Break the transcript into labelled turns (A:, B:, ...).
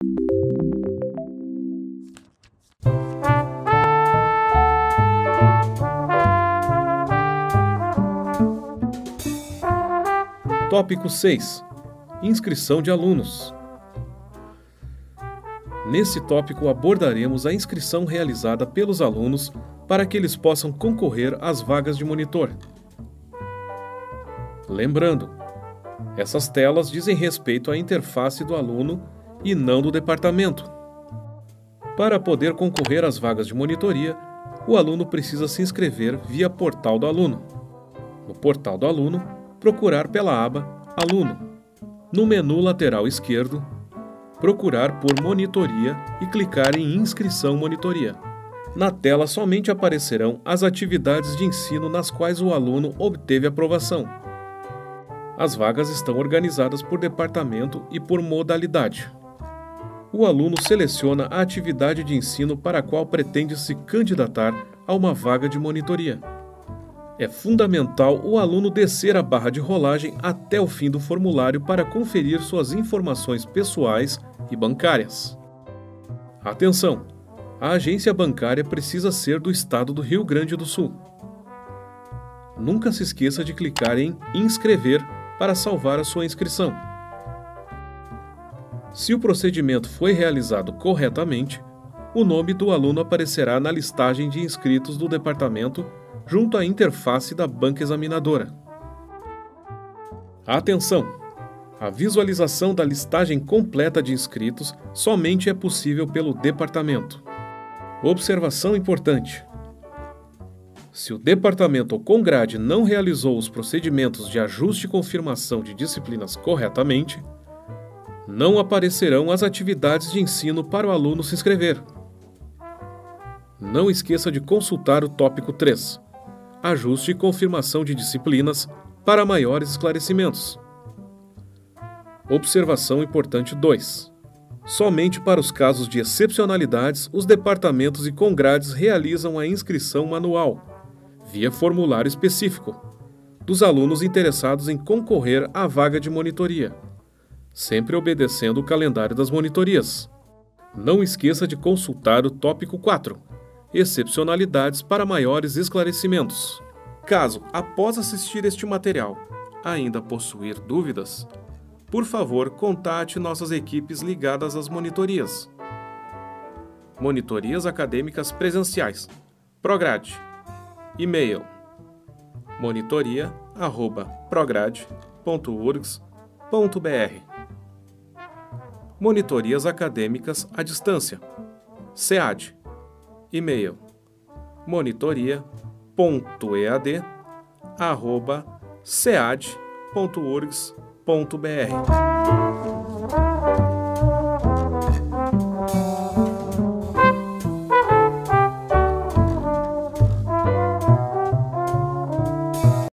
A: Tópico 6. Inscrição de alunos. Nesse tópico abordaremos a inscrição realizada pelos alunos para que eles possam concorrer às vagas de monitor. Lembrando, essas telas dizem respeito à interface do aluno e não do departamento. Para poder concorrer às vagas de monitoria, o aluno precisa se inscrever via Portal do Aluno. No Portal do Aluno, procurar pela aba Aluno. No menu lateral esquerdo, procurar por Monitoria e clicar em Inscrição Monitoria. Na tela somente aparecerão as atividades de ensino nas quais o aluno obteve aprovação. As vagas estão organizadas por departamento e por modalidade. O aluno seleciona a atividade de ensino para a qual pretende se candidatar a uma vaga de monitoria. É fundamental o aluno descer a barra de rolagem até o fim do formulário para conferir suas informações pessoais e bancárias. Atenção! A agência bancária precisa ser do estado do Rio Grande do Sul. Nunca se esqueça de clicar em Inscrever para salvar a sua inscrição. Se o procedimento foi realizado corretamente, o nome do aluno aparecerá na listagem de inscritos do departamento junto à interface da banca examinadora. Atenção! A visualização da listagem completa de inscritos somente é possível pelo departamento. Observação importante: se o departamento ou Congrade não realizou os procedimentos de ajuste e confirmação de disciplinas corretamente, não aparecerão as atividades de ensino para o aluno se inscrever. Não esqueça de consultar o tópico 3, Ajuste e confirmação de disciplinas, para maiores esclarecimentos. Observação importante 2. Somente para os casos de excepcionalidades, os departamentos e Congrades realizam a inscrição manual, via formulário específico, dos alunos interessados em concorrer à vaga de monitoria, sempre obedecendo o calendário das monitorias. Não esqueça de consultar o tópico 4, Excepcionalidades para maiores esclarecimentos. Caso, após assistir este material, ainda possuir dúvidas, por favor, contate nossas equipes ligadas às monitorias. Monitorias acadêmicas presenciais. Prograde. E-mail: monitoria@prograde.urgs.br. Monitorias acadêmicas à distância. SEAD. E-mail: monitoria.ead@sead.urgs.br.